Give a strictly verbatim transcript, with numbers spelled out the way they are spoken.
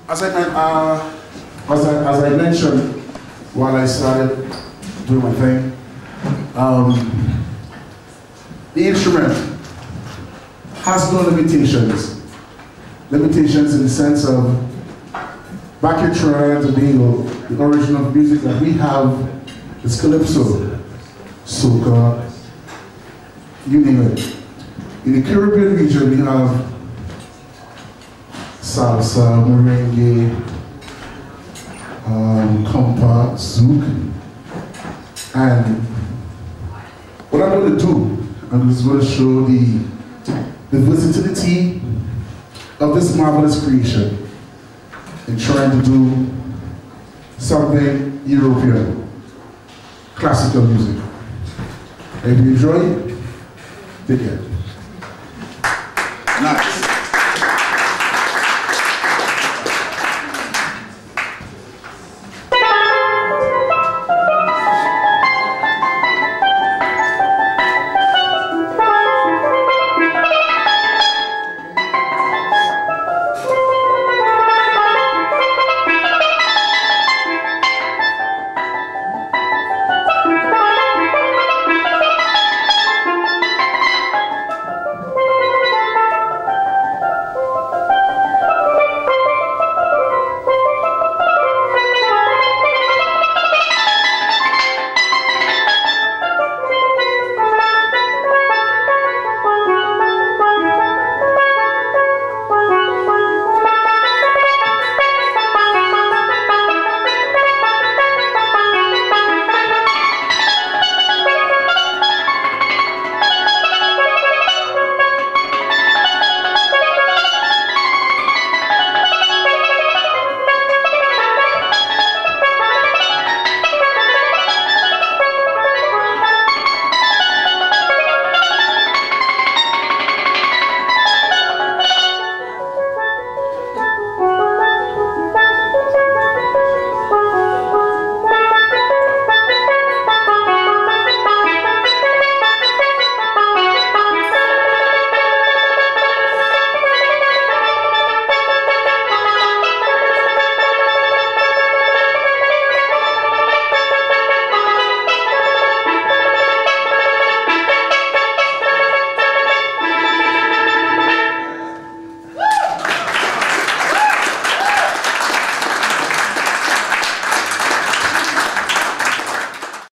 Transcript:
as I, uh, as I as I mentioned while I started doing my thing, um, the instrument has no limitations. Limitations in the sense of back in Trinidad and Tobago, the origin of music that we have is calypso, soca, you name it. In the Caribbean region, we have salsa, merengue, um, compa, zouk, and what I'm going to do, I'm just going to show the, the versatility of this marvelous creation in trying to do something European, classical music. If you enjoy it, take care. Nice.